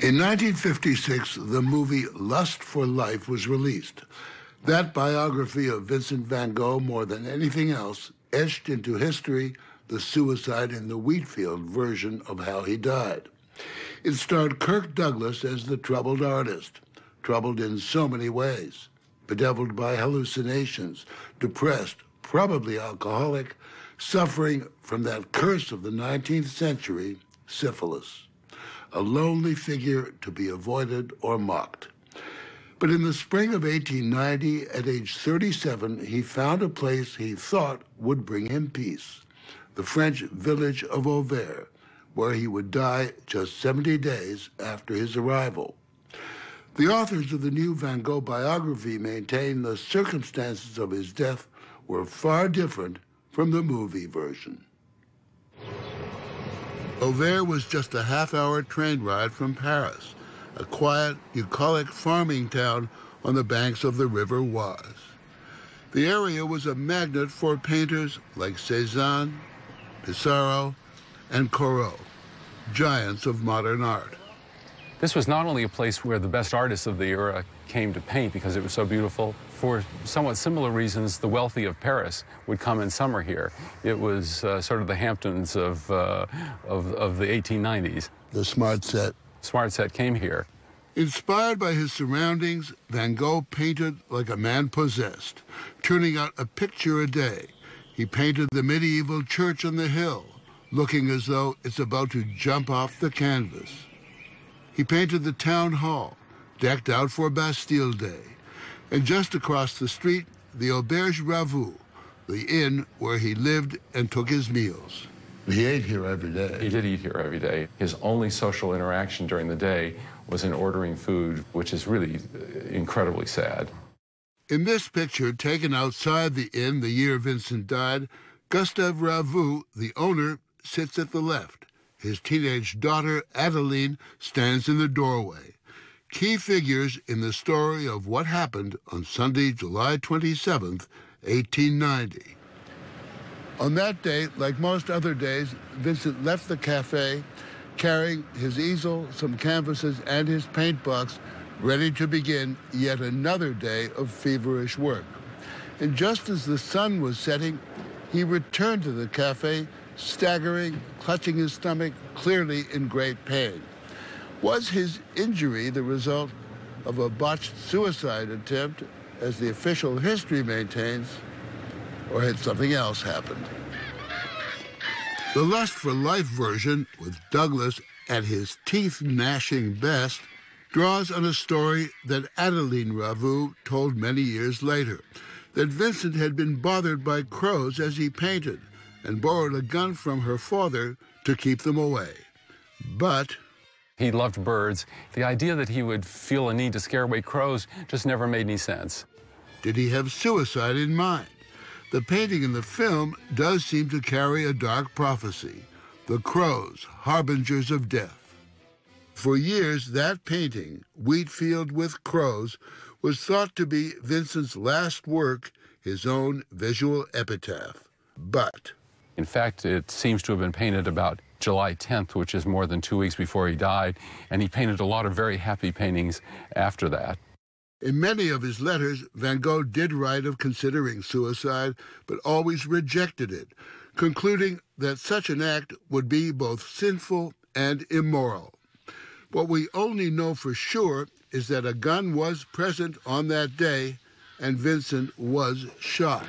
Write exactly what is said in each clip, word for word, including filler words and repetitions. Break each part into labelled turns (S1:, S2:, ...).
S1: In nineteen fifty-six, the movie Lust for Life was released. That biography of Vincent van Gogh, more than anything else, etched into history the suicide in the Wheatfield version of how he died. It starred Kirk Douglas as the troubled artist, troubled in so many ways, bedeviled by hallucinations, depressed, probably alcoholic, suffering from that curse of the nineteenth century, syphilis. A lonely figure to be avoided or mocked. But in the spring of eighteen ninety, at age thirty-seven, he found a place he thought would bring him peace, the French village of Auvers, where he would die just seventy days after his arrival. The authors of the new Van Gogh biography maintain the circumstances of his death were far different from the movie version. Auvers was just a half-hour train ride from Paris, a quiet, bucolic farming town on the banks of the River Oise. The area was a magnet for painters like Cézanne, Pissarro, and Corot, giants of modern art.
S2: This was not only a place where the best artists of the era came to paint because it was so beautiful. For somewhat similar reasons, the wealthy of Paris would come in summer here. It was uh, sort of the Hamptons of, uh, of, of the eighteen nineties.
S1: The Smart Set.
S2: Smart Set came here.
S1: Inspired by his surroundings, Van Gogh painted like a man possessed, turning out a picture a day. He painted the medieval church on the hill, looking as though it's about to jump off the canvas. He painted the town hall, decked out for Bastille Day. And just across the street, the Auberge Ravoux, the inn where he lived and took his meals. He ate here every day.
S2: He did eat here every day. His only social interaction during the day was in ordering food, which is really incredibly sad.
S1: In this picture, taken outside the inn the year Vincent died, Gustave Ravoux, the owner, sits at the left. His teenage daughter, Adeline, stands in the doorway. Key figures in the story of what happened on Sunday, July twenty-seventh, eighteen ninety. On that day, like most other days, Vincent left the cafe carrying his easel, some canvases, and his paint box, ready to begin yet another day of feverish work. And just as the sun was setting, he returned to the cafe, staggering, clutching his stomach, clearly in great pain. Was his injury the result of a botched suicide attempt, as the official history maintains, or had something else happened? The Lust for Life version, with Douglas at his teeth-gnashing best, draws on a story that Adeline Ravoux told many years later, that Vincent had been bothered by crows as he painted and borrowed a gun from her father to keep them away. But
S2: he loved birds. The idea that he would feel a need to scare away crows just never made any sense.
S1: Did he have suicide in mind? The painting in the film does seem to carry a dark prophecy, the crows, harbingers of death. For years, that painting, Wheatfield with Crows, was thought to be Vincent's last work, his own visual epitaph. But
S2: in fact, it seems to have been painted about July tenth, which is more than two weeks before he died, and he painted a lot of very happy paintings after that.
S1: In many of his letters, Van Gogh did write of considering suicide, but always rejected it, concluding that such an act would be both sinful and immoral. What we only know for sure is that a gun was present on that day, and Vincent was shot.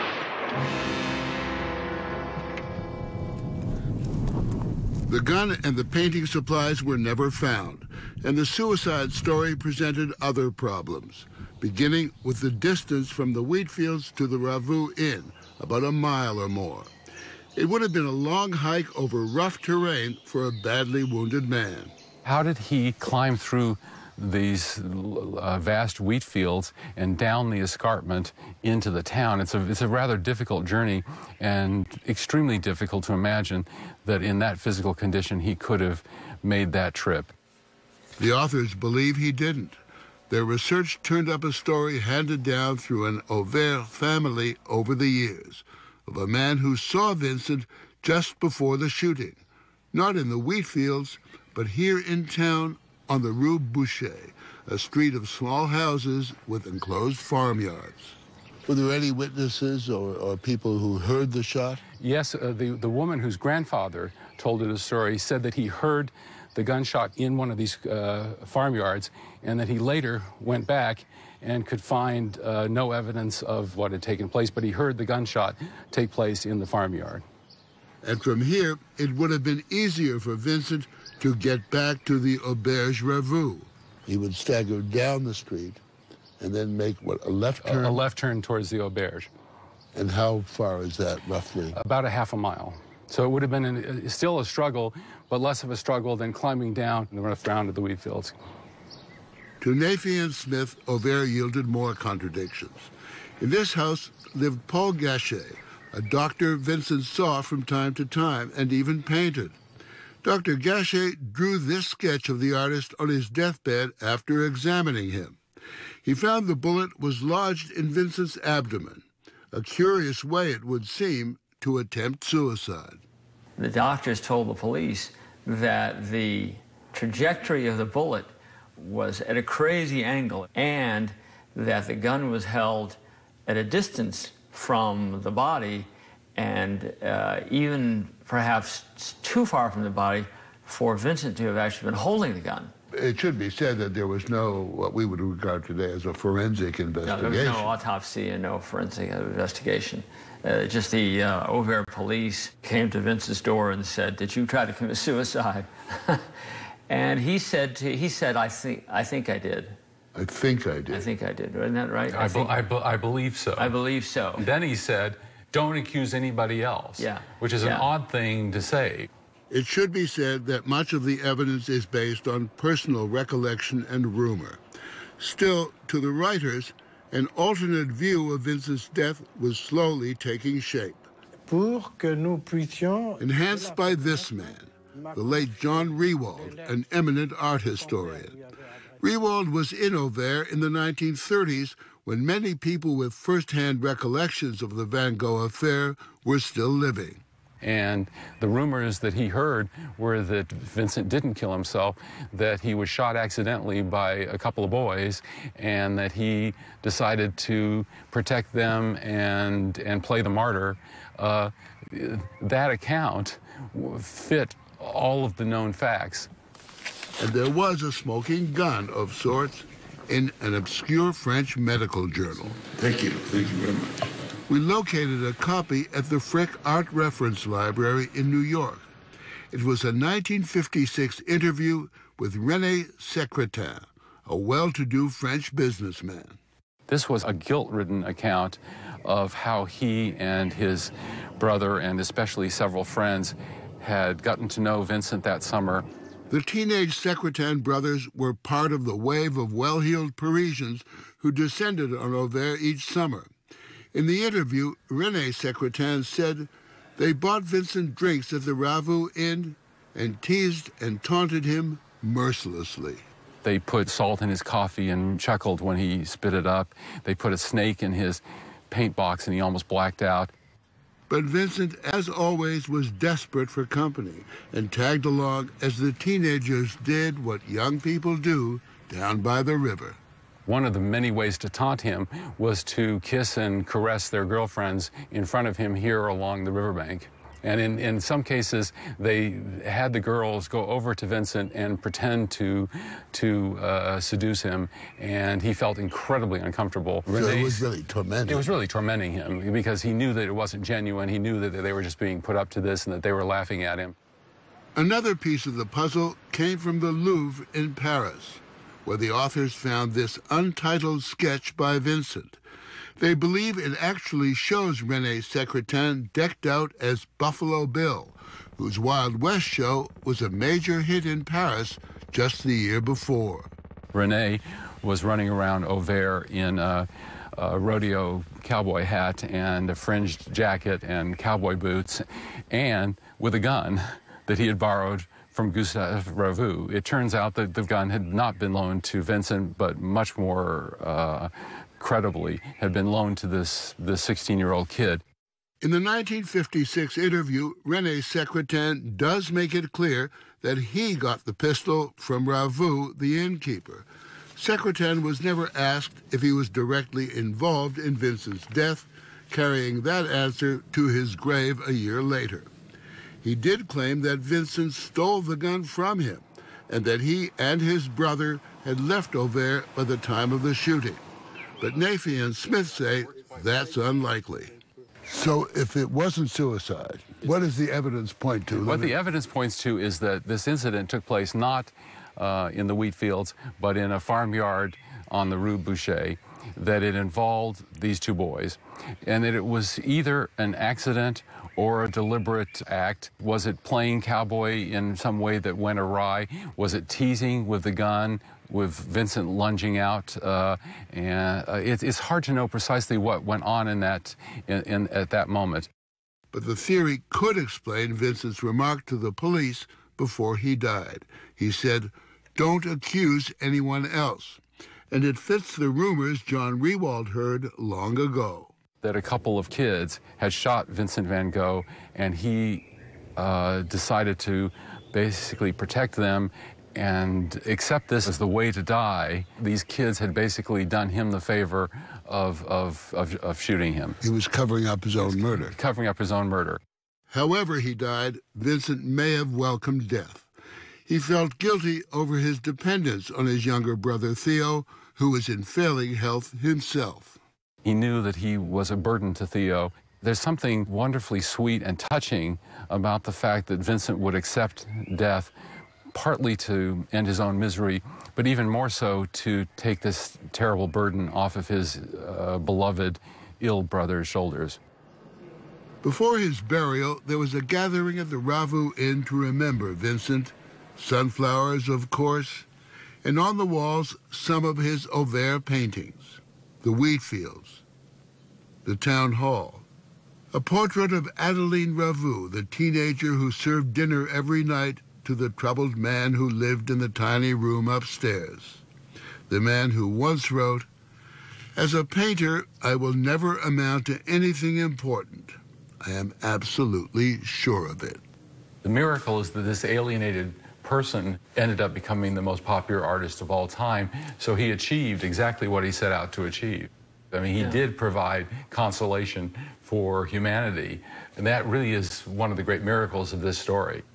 S1: The gun and the painting supplies were never found, and the suicide story presented other problems, beginning with the distance from the Wheatfields to the Ravoux Inn, about a mile or more. It would have been a long hike over rough terrain for a badly wounded man.
S2: How did he climb through these uh, vast wheat fields and down the escarpment into the town? It's a, it's a rather difficult journey, and extremely difficult to imagine that in that physical condition he could have made that trip.
S1: The authors believe he didn't. Their research turned up a story handed down through an Auvers family over the years of a man who saw Vincent just before the shooting, not in the wheat fields, but here in town on the Rue Boucher, a street of small houses with enclosed farmyards. Were there any witnesses or, or people who heard the shot?
S2: Yes, uh, the, the woman whose grandfather told her the story said that he heard the gunshot in one of these uh, farmyards, and that he later went back and could find uh, no evidence of what had taken place, but he heard the gunshot take place in the farmyard.
S1: And from here, it would have been easier for Vincent to get back to the Auberge Ravoux. He would stagger down the street and then make, what, a left turn?
S2: A, a left turn towards the Auberge.
S1: And how far is that, roughly?
S2: About a half a mile. So it would have been an, still a struggle, but less of a struggle than climbing down the rough ground of the wheat fields.
S1: To Naphian Smith, Auvert yielded more contradictions. In this house lived Paul Gachet, a doctor Vincent saw from time to time and even painted. Doctor Gachet drew this sketch of the artist on his deathbed after examining him. He found the bullet was lodged in Vincent's abdomen, a curious way, it would seem, to attempt suicide.
S3: The doctors told the police that the trajectory of the bullet was at a crazy angle and that the gun was held at a distance from the body and uh, even perhaps too far from the body for Vincent to have actually been holding the gun.
S1: It should be said that there was no, what we would regard today as a forensic investigation.
S3: No, there was no autopsy and no forensic investigation. Uh, just the uh, Auvert police came to Vincent's door and said, "Did you try to commit suicide?" And he said, to, he said, I think, I think I did.
S1: I think I did.
S3: I think I did. Isn't that right?
S2: I,
S3: I,
S2: be,
S3: think,
S2: I, be, I believe so.
S3: I believe so.
S2: Then he said, "Don't accuse anybody else."
S3: Yeah.
S2: Which is
S3: yeah.
S2: an odd thing to say.
S1: It should be said that much of the evidence is based on personal recollection and rumor. Still, to the writers, an alternate view of Vincent's death was slowly taking shape. Enhanced by this man, the late John Rewald, an eminent art historian. Rewald was in Auvert in the nineteen thirties when many people with first-hand recollections of the Van Gogh affair were still living.
S2: And the rumors that he heard were that Vincent didn't kill himself, that he was shot accidentally by a couple of boys, and that he decided to protect them and, and play the martyr. Uh, that account fit all of the known facts.
S1: And there was a smoking gun of sorts in an obscure French medical journal. Thank you. Thank you very much. We located a copy at the Frick Art Reference Library in New York. It was a nineteen fifty-six interview with René Secretin, a well-to-do French businessman.
S2: This was a guilt-ridden account of how he and his brother, and especially several friends, had gotten to know Vincent that summer.
S1: The teenage Secretin brothers were part of the wave of well-heeled Parisians who descended on Auvert each summer. In the interview, René Secretin said they bought Vincent drinks at the Ravoux Inn and teased and taunted him mercilessly.
S2: They put salt in his coffee and chuckled when he spit it up. They put a snake in his paint box and he almost blacked out.
S1: But Vincent, as always, was desperate for company and tagged along as the teenagers did what young people do down by the river.
S2: One of the many ways to taunt him was to kiss and caress their girlfriends in front of him here along the riverbank. And in, in some cases, they had the girls go over to Vincent and pretend to, to uh, seduce him, and he felt incredibly uncomfortable.
S1: So it was really tormenting.
S2: It was really tormenting him because he knew that it wasn't genuine. He knew that they were just being put up to this and that they were laughing at him.
S1: Another piece of the puzzle came from the Louvre in Paris, where the authors found this untitled sketch by Vincent. They believe it actually shows René Secretin decked out as Buffalo Bill, whose Wild West show was a major hit in Paris just the year before.
S2: René was running around Auvert in a, a rodeo cowboy hat and a fringed jacket and cowboy boots, and with a gun that he had borrowed from Gustave Ravoux. It turns out that the gun had not been loaned to Vincent, but much more uh, credibly had been loaned to this this sixteen-year-old kid.
S1: In the nineteen fifty-six interview, René Secretan does make it clear that he got the pistol from Ravoux, the innkeeper. Secretan was never asked if he was directly involved in Vincent's death, carrying that answer to his grave a year later. He did claim that Vincent stole the gun from him and that he and his brother had left Auvers by the time of the shooting. But Nafee and Smith say that's unlikely. So if it wasn't suicide, what does the evidence point to?
S2: What the evidence points to is that this incident took place not uh, in the wheat fields, but in a farmyard on the Rue Boucher, that it involved these two boys, and that it was either an accident or a deliberate act. Was it playing cowboy in some way that went awry? Was it teasing with the gun, with Vincent lunging out? Uh, and uh, it, it's hard to know precisely what went on in that, in, in, at that moment.
S1: But the theory could explain Vincent's remark to the police before he died. He said, "Don't accuse anyone else." And it fits the rumors John Rewald heard long ago.
S2: That a couple of kids had shot Vincent van Gogh, and he uh, decided to basically protect them and accept this as the way to die. These kids had basically done him the favor of, of, of, of shooting him.
S1: He was covering up his own murder.
S2: Covering up his own murder.
S1: However he died, Vincent may have welcomed death. He felt guilty over his dependence on his younger brother Theo, who was in failing health himself.
S2: He knew that he was a burden to Theo. There's something wonderfully sweet and touching about the fact that Vincent would accept death, partly to end his own misery, but even more so to take this terrible burden off of his uh, beloved, ill brother's shoulders.
S1: Before his burial, there was a gathering at the Ravoux Inn to remember Vincent. Sunflowers, of course, and on the walls, some of his Auvers paintings. The wheat fields, the town hall, a portrait of Adeline Ravoux, the teenager who served dinner every night to the troubled man who lived in the tiny room upstairs. The man who once wrote, "As a painter, I will never amount to anything important. I am absolutely sure of it."
S2: The miracle is that this alienated person ended up becoming the most popular artist of all time, so he achieved exactly what he set out to achieve. I mean, he yeah. did provide consolation for humanity, and that really is one of the great miracles of this story.